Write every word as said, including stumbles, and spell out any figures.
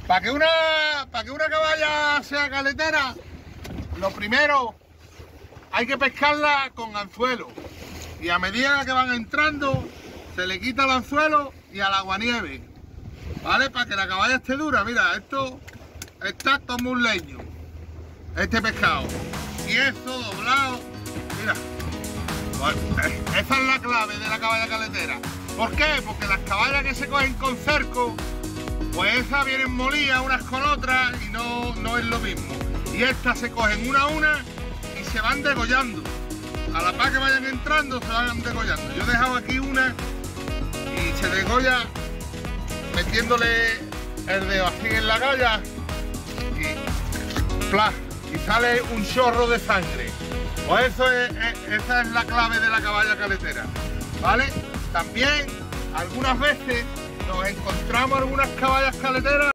Para que una, para que una caballa sea caletera, lo primero hay que pescarla con anzuelo. Y a medida que van entrando, se le quita el anzuelo y al aguanieve. ¿Vale? Para que la caballa esté dura. Mira, esto está como un leño. Este pescado. Y esto doblado. Mira. Bueno, esa es la clave de la caballa caletera. ¿Por qué? Porque las caballas que se cogen con cerco, pues esas vienen molidas unas con otras y no, no es lo mismo. Y estas se cogen una a una y se van degollando. A la par que vayan entrando se van degollando. Yo he dejado aquí una y se degolla metiéndole el dedo así en la galla y ¡plas! Y sale un chorro de sangre. Pues eso es, es, esa es la clave de la caballa caletera, ¿vale? También algunas veces nos encontramos algunas caballas caleteras